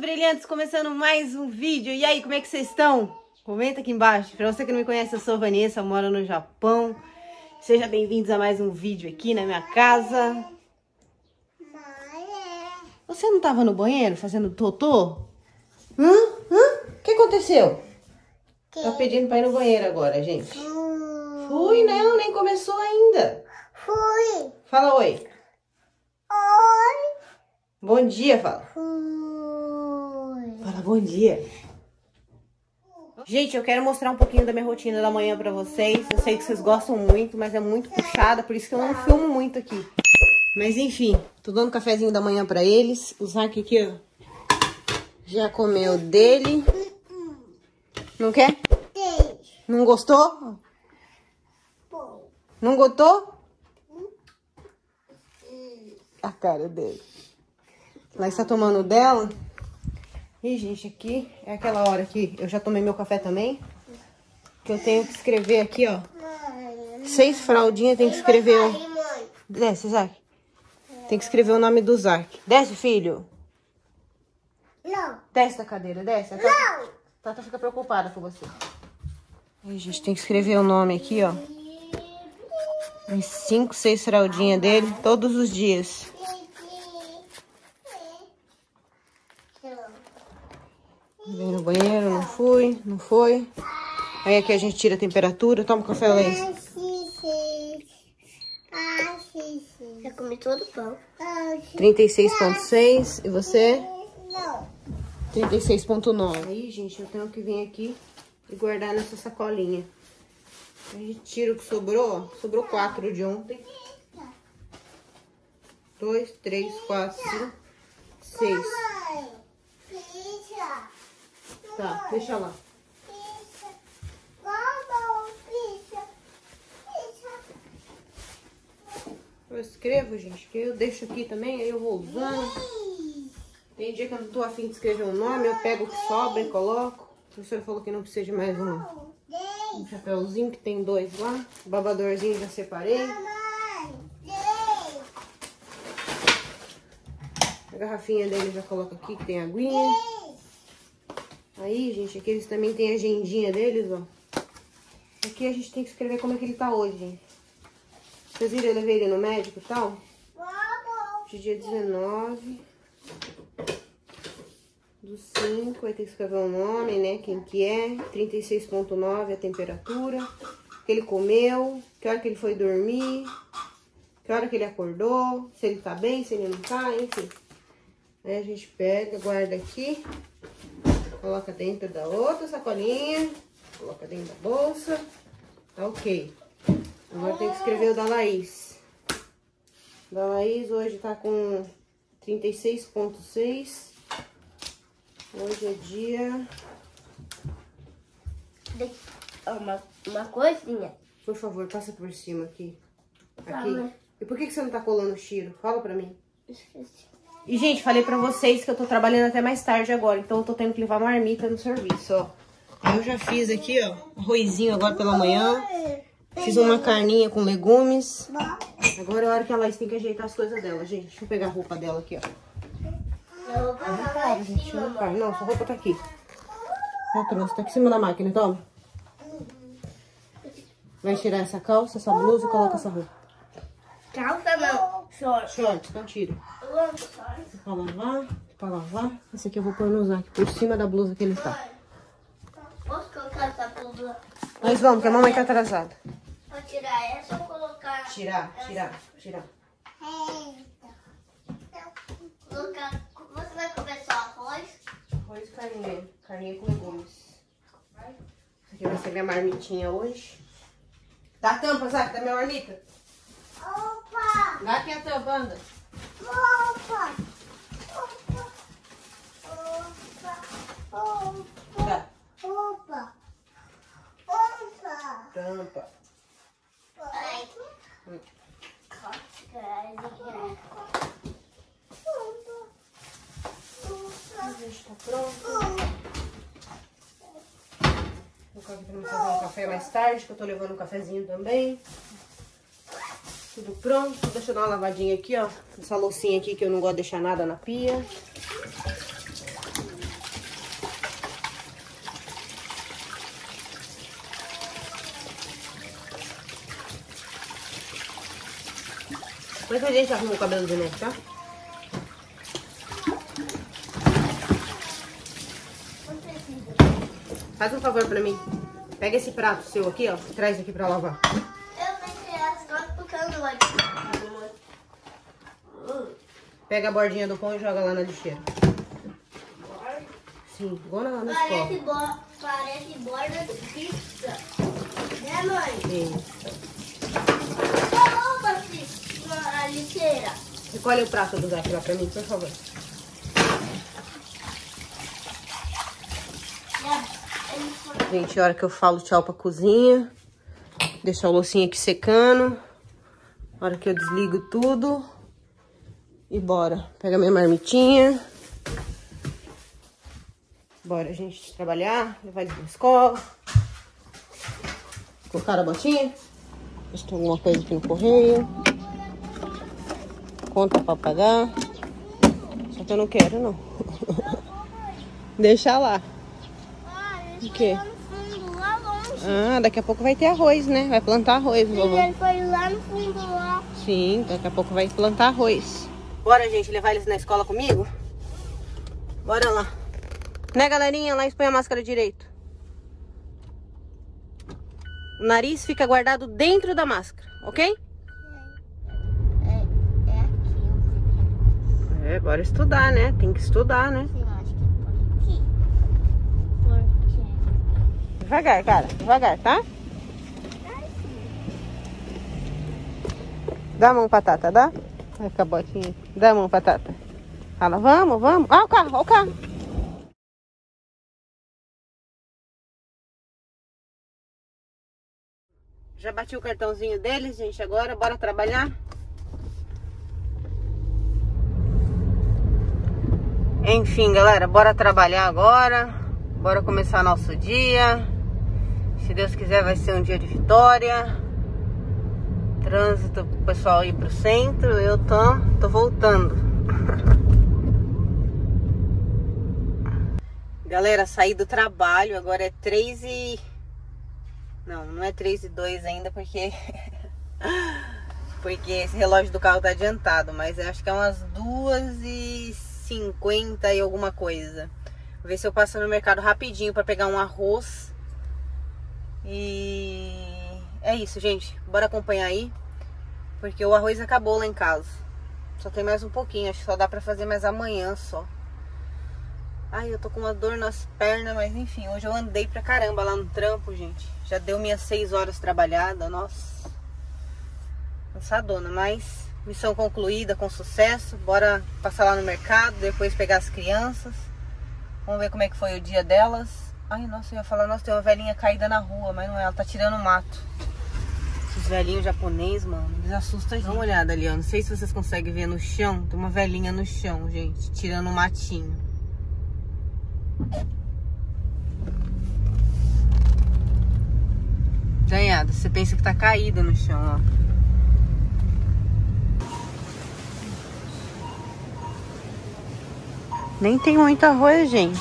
brilhantes, começando mais um vídeo. E aí, como é que vocês estão? Comenta aqui embaixo. Pra você que não me conhece, eu sou Vanessa, moro no Japão. Sejam bem-vindos a mais um vídeo aqui na minha casa. Você não tava no banheiro fazendo totô? O que aconteceu? Tá pedindo pra ir no banheiro agora, gente. Fui, não, nem começou ainda. Fui. Fala oi. Oi. Bom dia, fala. Fui. Fala bom dia. Gente, eu quero mostrar um pouquinho da minha rotina da manhã pra vocês. Eu sei que vocês gostam muito, mas é muito puxada, por isso que eu não filmo muito aqui. Mas enfim, tô dando cafezinho da manhã pra eles. O Zac aqui, ó, já comeu dele. Não quer? Não gostou? Não gostou? A cara dele. Ela está tomando o dela. E, gente, aqui é aquela hora que eu já tomei meu café também. Que eu tenho que escrever aqui, ó. 6 fraldinhas, tem que escrever o... Desce, Zac. Tem que escrever o nome do Zac. Desce, filho. Não. Desce da cadeira, desce. Não. Tata fica preocupada com você. Aí, gente, tem que escrever o nome aqui, ó. Uns 5, 6 fraldinhas dele, todos os dias. Vem no banheiro, não fui, não foi. Aí aqui a gente tira a temperatura. Toma café, Laís. Já comi todo o pão. 36,6. E você? Não. 36,9. Aí, gente, eu tenho que vir aqui e guardar nessa sacolinha. A gente tira o que sobrou, ó. Sobrou 4 de ontem. 2, 3, 4, 5, 6. Tá, deixa lá. Eu escrevo, gente, que eu deixo aqui também, aí eu vou usando. Tem dia que eu não tô afim de escrever um nome, eu pego o que sobra e coloco. A professora falou que não precisa de mais um chapéuzinho, que tem 2 lá. O babadorzinho já separei. A garrafinha dele já coloca aqui, que tem aguinha. Aí, gente, aqui eles também tem a agendinha deles, ó. Aqui a gente tem que escrever como é que ele tá hoje, gente. Vocês viram, eu levei ele no médico e tal? Hoje é dia 19 do 5, aí tem que escrever o nome, né, quem que é. 36,9 a temperatura, que ele comeu, que hora que ele foi dormir, que hora que ele acordou, se ele tá bem, se ele não tá, enfim. Aí a gente pega, guarda aqui, coloca dentro da outra sacolinha, coloca dentro da bolsa, tá ok. Agora tem que escrever o da Laís. O da Laís hoje tá com 36,6. Hoje é dia... Uma coisinha. Por favor, passa por cima aqui. Aqui. E por que você não tá colando o Chiro? Fala pra mim. Esqueci. E, gente, falei pra vocês que eu tô trabalhando até mais tarde agora. Então, eu tô tendo que levar marmita no serviço, ó. Eu já fiz aqui, ó, arrozinho agora pela manhã. Fiz uma carninha com legumes. Agora é a hora que a Laís tem que ajeitar as coisas dela, gente. Deixa eu pegar a roupa dela aqui, ó. Gente, não, sua roupa tá aqui. Já trouxe, tá aqui em cima da máquina, toma. Vai tirar essa calça, essa blusa e coloca essa roupa. Calça não. Short. Short, então tira. Pra lavar. Esse aqui eu vou pôr no Zac, por cima da blusa que ele tá. Posso colocar essa blusa? Nós vamos, que a mamãe tá atrasada. Vou tirar essa ou colocar... Tirar. Colocar... Você vai comer só arroz? Arroz e carninha com legumes. Essa aqui vai ser minha marmitinha hoje. Dá a tampa, Zac, da minha marmita. Opa! Dá aqui a tampa, anda. Opa! Dá. Opa! Tampa. Ai. Gente, tá pronto. Vou colocar aqui pra me fazer um café mais tarde, que eu tô levando um cafezinho também. Tudo pronto. Deixa eu dar uma lavadinha aqui, ó. Essa loucinha aqui que eu não gosto de deixar nada na pia. Depois a gente arruma o cabelo de novo, tá? Faz um favor pra mim. Pega esse prato seu aqui, ó. E traz aqui pra lavar. Eu pensei só tocando hoje. Pega a bordinha do pão e joga lá na lixeira. Sim, igual na escola. Parece borda de pizza. Né, mãe? Sim. Rouba a lixeira. Recolhe o prato do Zé lá pra mim, por favor. Gente, a hora que eu falo tchau pra cozinha. Deixar o loucinho aqui secando. A hora que eu desligo tudo. E bora. Pega minha marmitinha. Bora, gente, trabalhar. Levar eles pra escola. Colocar a botinha. Ver se tem alguma coisa aqui no correio. Conta pra pagar. Só que eu não quero, não. Deixa lá. O quê? Lá longe. Ah, daqui a pouco vai ter arroz, né? Vai plantar arroz, vovô. Ele foi lá no fundo lá. Sim, daqui a pouco vai plantar arroz. Bora, gente, levar eles na escola comigo? Bora lá. Né, galerinha? Lá expõe a máscara direito. O nariz fica guardado dentro da máscara, ok? É aqui. É, bora estudar, né? Tem que estudar, né? Eu acho que é por aqui. Devagar, cara. Devagar, tá? Dá a mão, Patata, dá? Vai ficar a botinha. Dá a mão, Patata. Fala, vamos, vamos. Ó o carro, ó o carro. Já bati o cartãozinho deles, gente. Agora, bora trabalhar? Enfim, galera, bora trabalhar agora. Bora começar nosso dia. Se Deus quiser, vai ser um dia de vitória. Trânsito pro pessoal ir pro centro. Eu tô voltando. Galera, saí do trabalho. Agora é 3 Não, não é 3:02 ainda, porque esse relógio do carro tá adiantado. Mas eu acho que é umas 2:50 e alguma coisa. Vou ver se eu passo no mercado rapidinho pra pegar um arroz. E é isso, gente. Bora acompanhar aí. Porque o arroz acabou lá em casa. Só tem mais um pouquinho. Acho que só dá pra fazer mais amanhã só. Ai, eu tô com uma dor nas pernas, mas enfim, hoje eu andei pra caramba lá no trampo, gente. Já deu minhas 6 horas trabalhada, nossa. Cansadona, mas missão concluída com sucesso. Bora passar lá no mercado, depois pegar as crianças. Vamos ver como é que foi o dia delas. Ai, nossa, eu ia falar, nossa, tem uma velhinha caída na rua, mas não é, ela tá tirando mato. Esses velhinhos japoneses, mano, eles assustam a gente. Dá uma olhada ali, ó, não sei se vocês conseguem ver no chão. Tem uma velhinha no chão, gente, tirando um matinho. Danhada, você pensa que tá caída no chão, ó. Nem tem muito arroz, gente.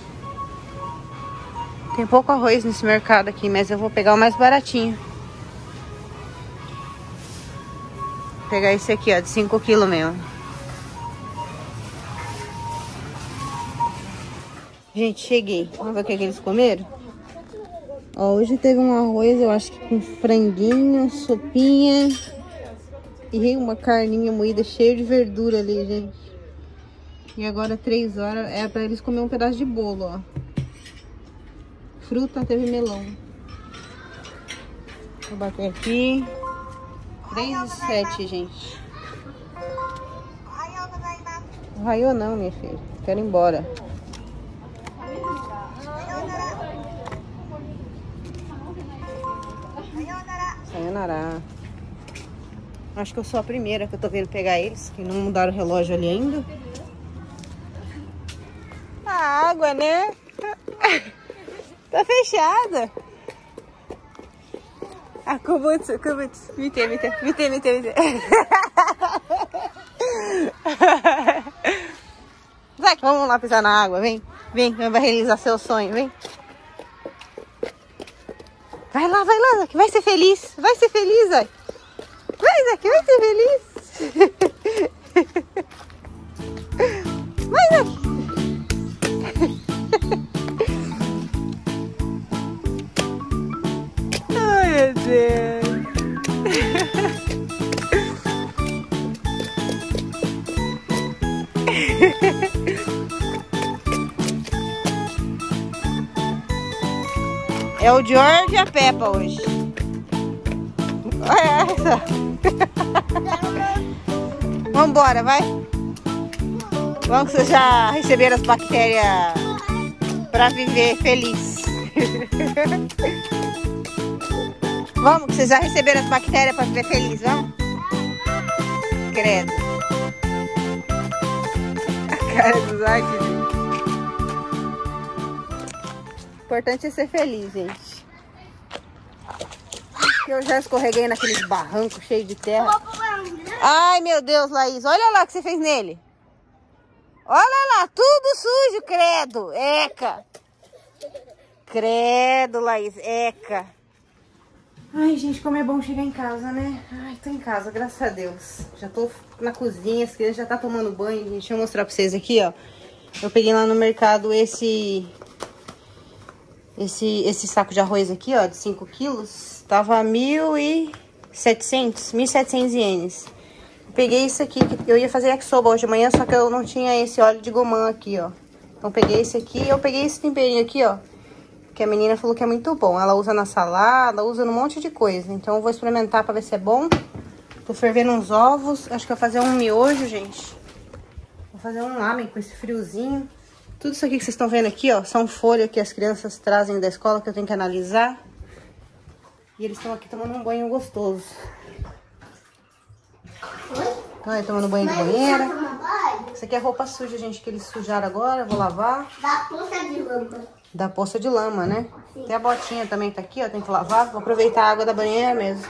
Tem pouco arroz nesse mercado aqui, mas eu vou pegar o mais baratinho. Vou pegar esse aqui, ó, de 5 kg mesmo. Gente, cheguei. Vamos ver o que eles comeram? Ó, hoje teve um arroz, eu acho que com franguinho, sopinha e uma carninha moída cheia de verdura ali, gente. E agora 3 horas é pra eles comer um pedaço de bolo, ó. Fruta, teve melão. Vou bater aqui. 3,07, gente. Raiou não, minha filha. Quero ir embora. Sayonara. Acho que eu sou a primeira que eu tô vendo pegar eles, que não mudaram o relógio ali ainda. A água, né? Tá fechada. Ah, kubutsu. Mite. Zack, vamos lá pisar na água, vem. Vem, vai realizar seu sonho, vem. Vai lá, Zack, vai ser feliz. Vai ser feliz, Zack. Vai, Zack, vai ser feliz. Mas aqui. Ai, meu Deus. É o George e a Peppa hoje. Olha essa. Vambora, vai. Vamos que vocês já receberam as bactérias para viver feliz. Vamos que vocês já receberam as bactérias para viver feliz, vamos? Credo. A cara do Zac. O importante é ser feliz, gente. Eu já escorreguei naqueles barrancos cheios de terra. Ai, meu Deus, Laís. Olha lá o que você fez nele. Olha lá, tudo sujo, credo. Eca. Credo, Laís. Eca. Ai, gente, como é bom chegar em casa, né? Ai, tô em casa, graças a Deus. Já tô na cozinha, as crianças já tá tomando banho. Gente, deixa eu mostrar pra vocês aqui, ó. Eu peguei lá no mercado esse saco de arroz aqui, ó, de 5 quilos. Tava 1.700 ienes. Peguei isso aqui, que eu ia fazer yakisoba hoje de manhã, só que eu não tinha esse óleo de gomã aqui, ó. Então peguei esse aqui, eu peguei esse temperinho aqui, ó. Que a menina falou que é muito bom. Ela usa na salada, usa num monte de coisa. Então eu vou experimentar pra ver se é bom. Tô fervendo uns ovos. Acho que eu vou fazer um miojo, gente. Vou fazer um lamen com esse friozinho. Tudo isso aqui que vocês estão vendo aqui, ó, são folhas que as crianças trazem da escola que eu tenho que analisar. E eles estão aqui tomando um banho gostoso. Olha, tomando banho de banheira. Isso aqui é roupa suja, gente, que eles sujaram agora. Eu vou lavar. Da poça de lama. Da poça de lama, né? Sim. Tem a botinha também, tá aqui, ó, tem que lavar. Vou aproveitar a água da banheira mesmo.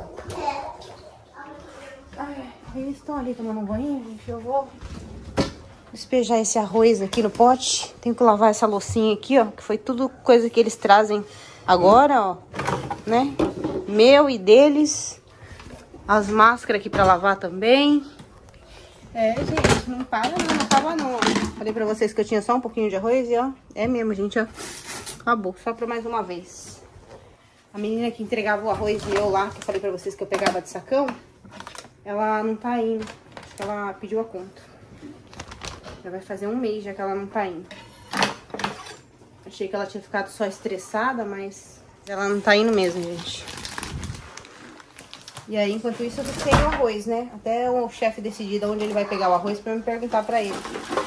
Ai, eles estão ali tomando um banho, gente. Eu vou despejar esse arroz aqui no pote. Tenho que lavar essa loucinha aqui, ó, que foi tudo coisa que eles trazem agora, ó, né? Meu e deles. As máscaras aqui pra lavar também. É, gente, não para não, não acaba não, ó. Falei pra vocês que eu tinha só um pouquinho de arroz e, ó, é mesmo, gente, ó. Acabou, só pra mais uma vez. A menina que entregava o arroz meu lá, que eu falei pra vocês que eu pegava de sacão, ela não tá indo. Acho que ela pediu a conta. Já vai fazer um mês já que ela não tá indo. Achei que ela tinha ficado só estressada, mas ela não tá indo mesmo, gente. E aí, enquanto isso, eu busquei o arroz, né? Até o chefe decidir de onde ele vai pegar o arroz pra eu me perguntar pra ele.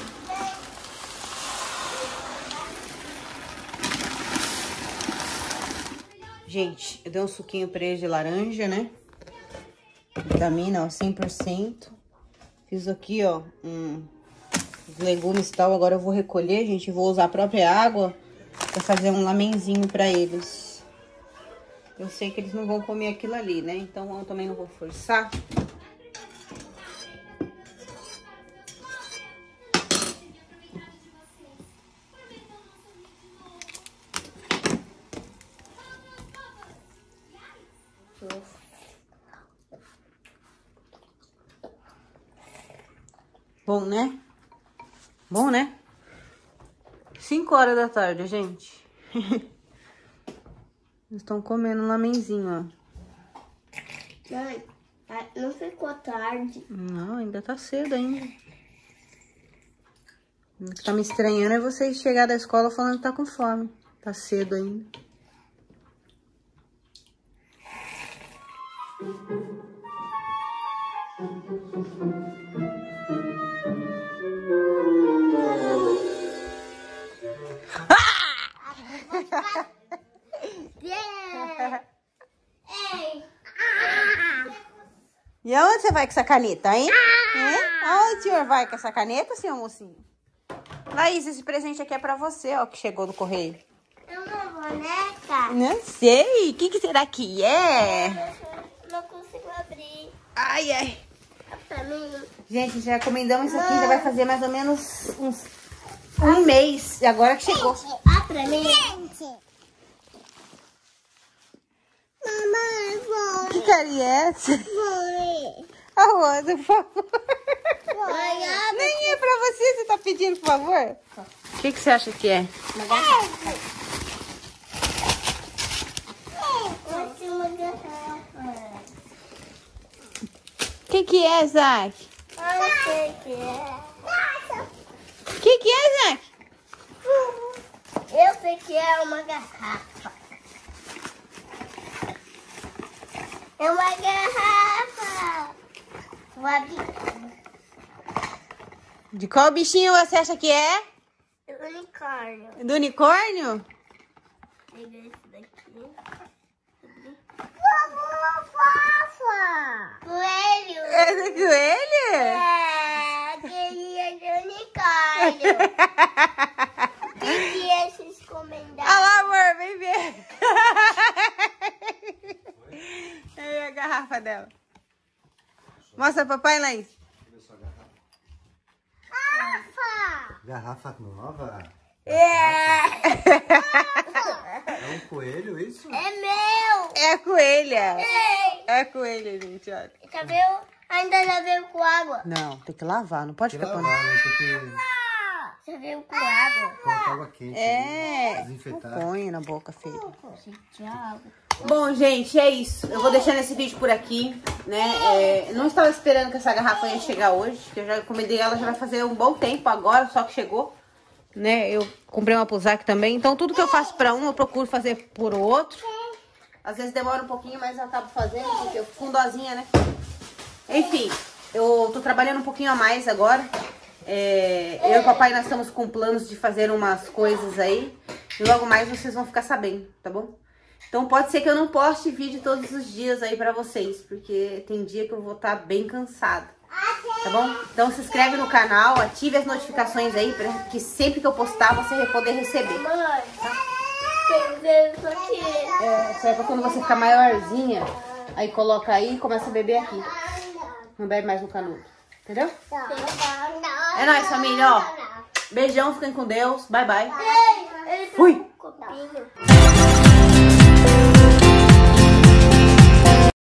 Gente, eu dei um suquinho pra ele de laranja, né? Vitamina, ó, 100%. Fiz aqui, ó, os legumes e tal. Agora eu vou recolher, gente. Vou usar a própria água pra fazer um lamenzinho pra eles. Eu sei que eles não vão comer aquilo ali, né? Então eu também não vou forçar. Bom, né? Bom, né? 5 horas da tarde, gente. Eles estão comendo um lamenzinho, ó. Mãe, não ficou tarde. Não, ainda tá cedo ainda. O que tá me estranhando é vocês chegar da escola falando que tá com fome. Tá cedo ainda. E aonde você vai com essa caneta, hein? Aonde o senhor vai com essa caneta, senhor mocinho? Laís, esse presente aqui é pra você, ó, que chegou do correio. É uma boneca. Não sei. O que será que é? Não consigo abrir. Ai, ai. É pra mim. Gente, já encomendamos isso aqui, já vai fazer mais ou menos um mês. E agora que chegou. Ah, pra mim. Mamãe, vou. Que carinha é essa? Vou. Aonde, por favor? Nem é pra você, você tá pedindo, por favor? O que você acha que é? Uma garrafa. O que é, Zac? Eu sei que é. O que é, Zac? Eu sei que é uma garrafa. É uma garrafa. De qual bichinho você acha que é? Unicórnio. Do unicórnio? Pega esse daqui. Coelho. Esse é coelho? É, queria de unicórnio. Pedi esses comentários. Olha lá, amor, vem ver. É a garrafa dela. Mostra pro papai, Laís. Garrafa nova? É É um coelho isso? meu. É a coelha. Ei, É a coelha, gente, olha. já viu? Ainda já veio com água. Não, tem que lavar, não pode Tem que ficar lavar, pondo. né? Tem que Já veio com água. colocar água quente. É, né? Desinfetar. não põe na boca, filho. Gente, água. Bom, gente, é isso. Eu vou deixando esse vídeo por aqui, né? Não estava esperando que essa garrafa ia chegar hoje, que eu já encomendei ela já vai fazer um bom tempo agora, só que chegou, né? Eu comprei uma pro Zac também, então tudo que eu faço pra um, eu procuro fazer por outro. Às vezes demora um pouquinho, mas eu acabo fazendo, porque eu fico com dozinha, né? Enfim, eu tô trabalhando um pouquinho a mais agora. Eu e o papai, nós estamos com planos de fazer umas coisas aí, e logo mais vocês vão ficar sabendo, tá bom? Então pode ser que eu não poste vídeo todos os dias aí pra vocês, porque tem dia que eu vou estar bem cansada, tá bom? Então se inscreve no canal, ative as notificações aí, pra que sempre que eu postar você vai poder receber. Mãe, tem que ver isso aqui. Isso é pra quando você ficar maiorzinha, aí coloca aí e começa a beber aqui. Não bebe mais no canudo, entendeu? É nóis, família, ó. Beijão, fiquem com Deus, bye bye. Ele Fui! copinho.